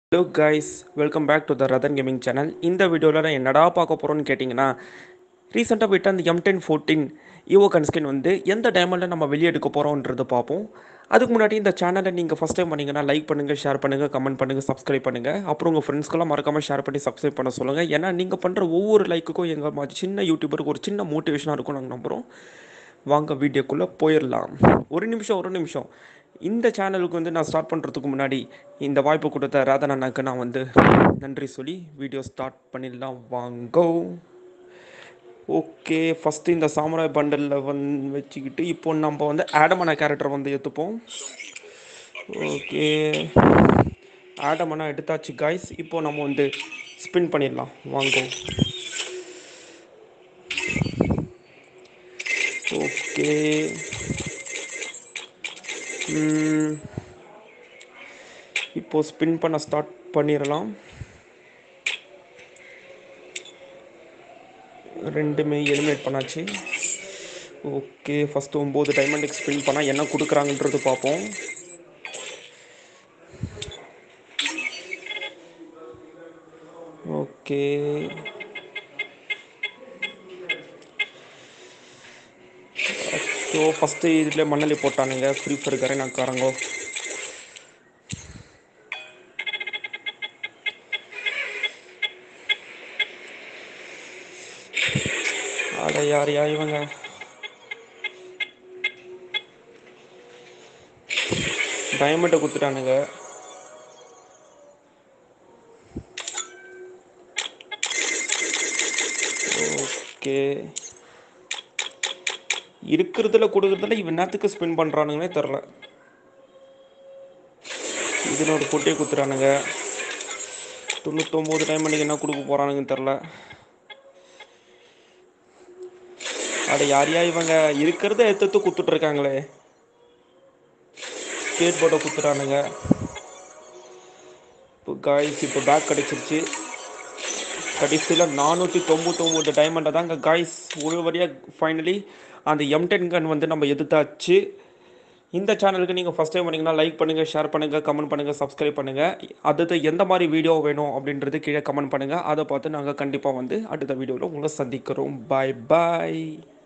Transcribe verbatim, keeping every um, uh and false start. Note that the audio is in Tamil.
Hello guys, welcome back to the Rathan Gaming channel. இந்த வீடியோவில் நான் என்னடா பார்க்க போகிறோன்னு கேட்டிங்கன்னா, ரீசெண்டாக போய்ட்டு அந்த M ten fourteen Evo gun skin வந்து எந்த டைமண்டில் நம்ம வெளியே எடுக்க போகிறோன்றது பார்ப்போம். அதுக்கு முன்னாடி இந்த சேனலை நீங்கள் ஃபஸ்ட் டைம் பண்ணிங்கன்னா லைக் பண்ணுங்கள், ஷேர் பண்ணுங்கள், கமெண்ட் பண்ணுங்கள், சப்ஸ்கிரைப் பண்ணுங்கள். அப்புறம் உங்கள் ஃப்ரெண்ட்ஸ்க்கெல்லாம் மறக்காமல் ஷேர் பண்ணி சப்ஸ்கிரைப் பண்ண சொல்லுங்கள். ஏன்னா நீங்கள் பண்ணுற ஒவ்வொரு லைக்குக்கும் எங்கள் மாதிரி சின்ன யூடியூபருக்கு ஒரு சின்ன மோட்டிவேஷனாக இருக்கும் நாங்கள் நம்புகிறோம். வாங்க வீடியோக்குள்ளே போயிடலாம். ஒரு நிமிஷம் ஒரு நிமிஷம் இந்த சேனலுக்கு வந்து நான் ஸ்டார்ட் பண்ணுறதுக்கு முன்னாடி இந்த வாய்ப்பு கொடுத்த ராதன் அண்ணாக்கு நான் வந்து நன்றி சொல்லி வீடியோ ஸ்டார்ட் பண்ணிடலாம் வாங்கோ. ஓகே, ஃபஸ்ட்டு இந்த சாமுராய் பண்டலில் வந்து வச்சுக்கிட்டு இப்போ நம்ம வந்து ஆடமனா கேரக்டர் வந்து எடுத்துப்போம். ஓகே, ஆடமனா எடுத்தாச்சு காய்ஸ். இப்போ நம்ம வந்து ஸ்பின் பண்ணிடலாம் வாங்கோ. ஓகே, இப்போ ஸ்பின் பண்ண ஸ்டார்ட் பண்ணிடலாம். ரெண்டுமே எலிமினேட் பண்ணாச்சு. ஓகே, ஃபஸ்ட்டு ஒம்பது டைமண்டுக்கு ஸ்பின் பண்ணால் என்ன கொடுக்குறாங்கன்றது பார்ப்போம். ஓகே, ஸோ ஃபஸ்ட்டு இதில் மண்ணலி போட்டானுங்க ஃப்ரீ ஃபயர் கரைனாக்காரங்கோ. அட யார் யா இவங்க? டைமண்டை கொடுத்துட்டானுங்க. ஓகே, இருக்கிறதுல கொடுக்குறதுல இவன் நேரத்துக்கு ஸ்பின் பண்ணுறானுங்கன்னே தெரில. இதில் ஒரு பொட்டியை கொடுத்துட்டானுங்க. தொண்ணூத்தொம்பது டைமண்டுக்கு என்ன கொடுக்க போகிறானுங்கன்னு தெரில. அட யார் யா இவங்க? இருக்கிறத எடுத்து கொடுத்துட்ருக்காங்களே. ஸ்கேட் போர்டை கொடுத்துட்டானுங்க. இப்போ காய்ஸ் இப்போ பேக் கிடச்சிருச்சு. கடைசியில் நானூற்றி தொண்ணூத்தொம்பது டைமண்டை தாங்க காய்ஸ் ஒரு வழியாக ஃபைனலி அந்த எம் டென் கன் வந்து நம்ம எதிர்த்தாச்சு. இந்த சேனலுக்கு நீங்கள் ஃபஸ்ட் டைம் பண்ணிங்கன்னா லைக் பண்ணுங்கள், ஷேர் பண்ணுங்கள், கமெண்ட் பண்ணுங்கள், சப்ஸ்கிரைப் பண்ணுங்கள். அடுத்து எந்த மாதிரி வீடியோ வேணும் அப்படின்றது கீழே கமெண்ட் பண்ணுங்கள். அதை பார்த்து நாங்கள் கண்டிப்பாக வந்து அடுத்த வீடியோவில் உங்களை சந்திக்கிறோம். பாய் பாய்.